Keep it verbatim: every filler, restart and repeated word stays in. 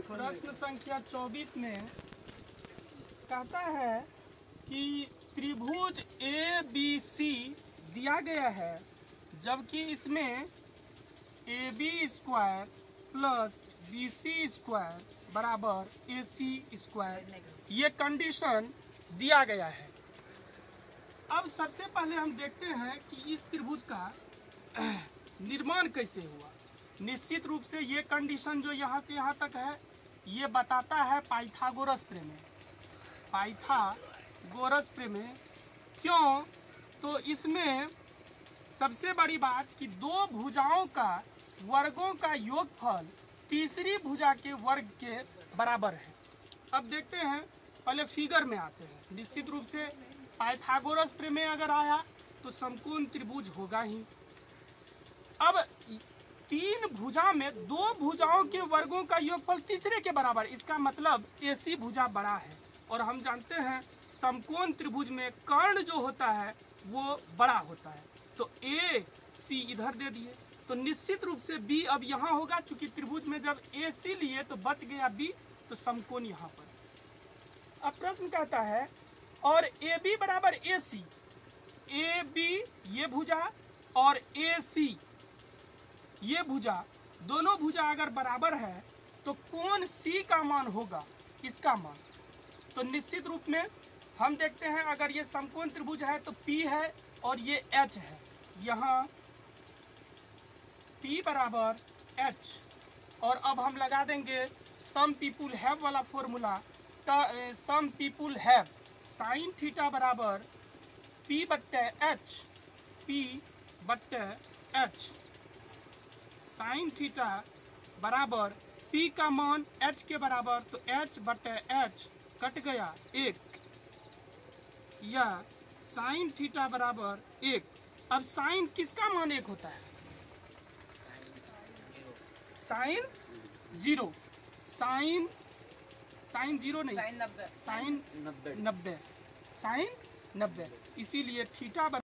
प्रश्न संख्या चौबीस में कहता है कि त्रिभुज ए बी सी दिया गया है, जबकि इसमें A B square plus B C square बराबर ए सी स्क्वायर, ये कंडीशन दिया गया है। अब सबसे पहले हम देखते हैं कि इस त्रिभुज का निर्माण कैसे हुआ। निश्चित रूप से ये कंडीशन जो यहाँ से यहाँ तक है, ये बताता है पाइथागोरस प्रमेय। पाइथागोरस प्रमेय क्यों? तो इसमें सबसे बड़ी बात कि दो भुजाओं का वर्गों का योगफल तीसरी भुजा के वर्ग के बराबर है। अब देखते हैं, पहले फिगर में आते हैं। निश्चित रूप से पाइथागोरस प्रमेय अगर आया तो समकोण त्रिभुज होगा ही। अब तीन भुजा में दो भुजाओं के वर्गों का योगफल तीसरे के बराबर, इसका मतलब एसी भुजा बड़ा है। और हम जानते हैं समकोण त्रिभुज में कर्ण जो होता है वो बड़ा होता है। तो ए सी इधर दे दिए, तो निश्चित रूप से बी अब यहाँ होगा। चूंकि त्रिभुज में जब ए सी लिए तो बच गया बी, तो समकोण यहाँ पर। अब प्रश्न कहता है और ए बी बराबर ए सी, ए बी ये भुजा और ए सी ये भुजा, दोनों भुजा अगर बराबर है तो कोण सी का मान होगा इसका मान। तो निश्चित रूप में हम देखते हैं, अगर ये समकोण त्रिभुज है तो P है और ये H है। यहाँ P बराबर H, और अब हम लगा देंगे सम पीपुल हैव वाला formula. Some people have sine theta बराबर P बट्टे H, P बट्टे H। साइन थीटा बराबर P का मान H के बराबर, तो H बटे H कट गया एक, या साइन थीटा बराबर एक। अब साइन किसका मान एक होता है? Sine zero, sine sine zero नहीं, साइन नब्बे, साइन नब्बे, साइन नब्बे। इसीलिए थीटा